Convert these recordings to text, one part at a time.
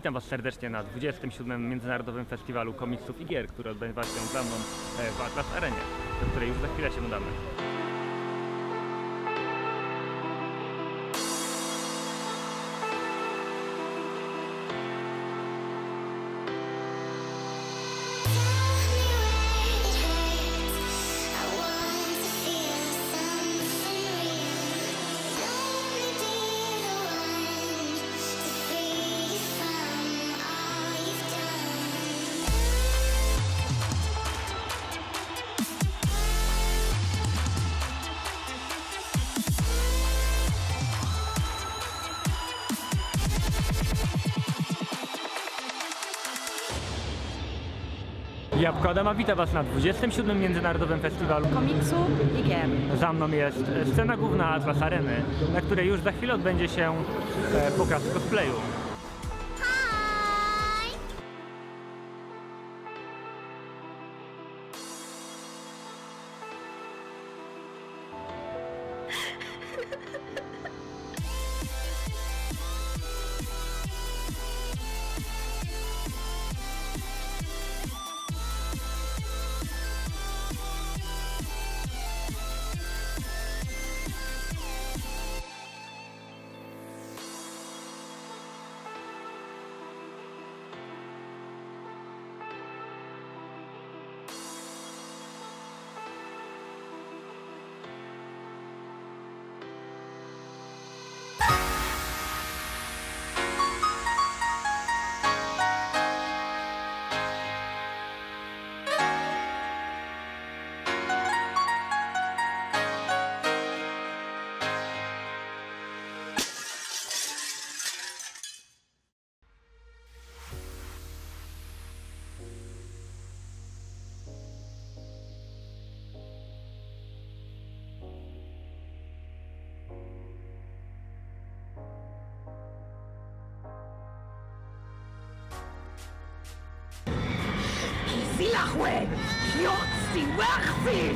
Witam Was serdecznie na 27. Międzynarodowym Festiwalu Komiksów i Gier, który odbywa się za mną w Atlas Arenie, do której już za chwilę się udamy. Jabłko Adama wita Was na 27. Międzynarodowym Festiwalu Komiksu i Gier. Za mną jest scena główna Atlas Areny, na której już za chwilę odbędzie się pokaz cosplayu. Silachwe! Jotzi Wachwi!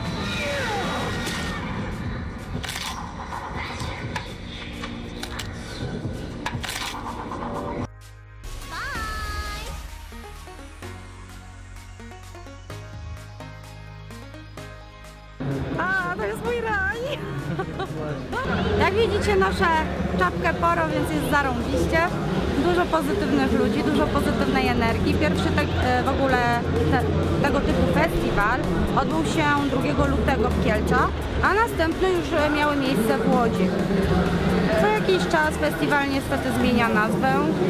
A, to jest mój raj! Jak widzicie, noszę czapkę Poro, więc jest zarąbiście. Dużo pozytywnych ludzi, dużo pozytywnej energii. Pierwszy w ogóle tego typu festiwal odbył się 2 lutego w Kielcach, a następne już miały miejsce w Łodzi. Co jakiś czas festiwal niestety zmienia nazwę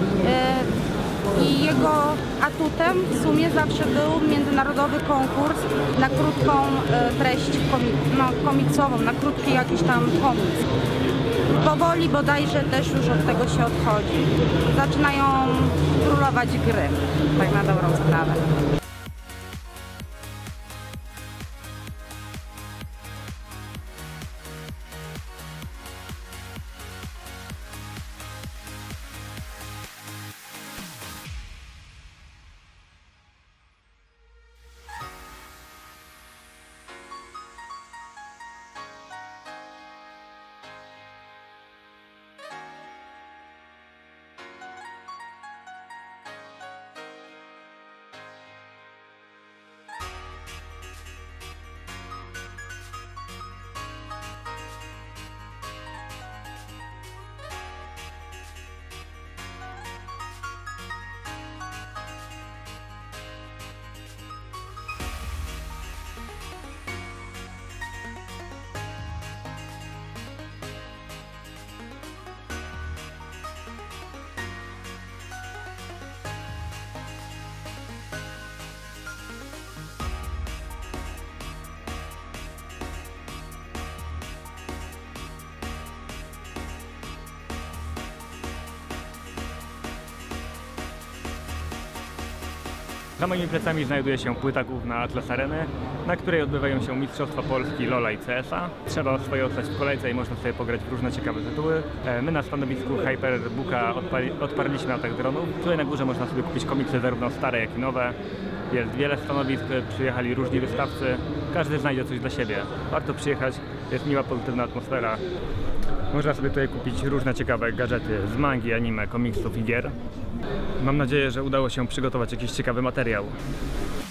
i jego atutem w sumie zawsze był międzynarodowy konkurs na krótką treść komiksową, na krótki jakiś tam komiks. Powoli bodajże też już od tego się odchodzi. Zaczynają królować gry, tak na dobrą sprawę. Za moimi plecami znajduje się płyta główna Atlas Areny, na której odbywają się Mistrzostwa Polski LoL'a i CS-a. Trzeba swoje ostać w kolejce i można sobie pograć w różne ciekawe tytuły. My na stanowisku Hyperbooka odparliśmy atak dronów. Tutaj na górze można sobie kupić komiksy zarówno stare, jak i nowe. Jest wiele stanowisk, przyjechali różni wystawcy. Każdy znajdzie coś dla siebie. Warto przyjechać, jest miła, pozytywna atmosfera. Można sobie tutaj kupić różne ciekawe gadżety z mangi, anime, komiksów i gier. Mam nadzieję, że udało się przygotować jakiś ciekawy materiał.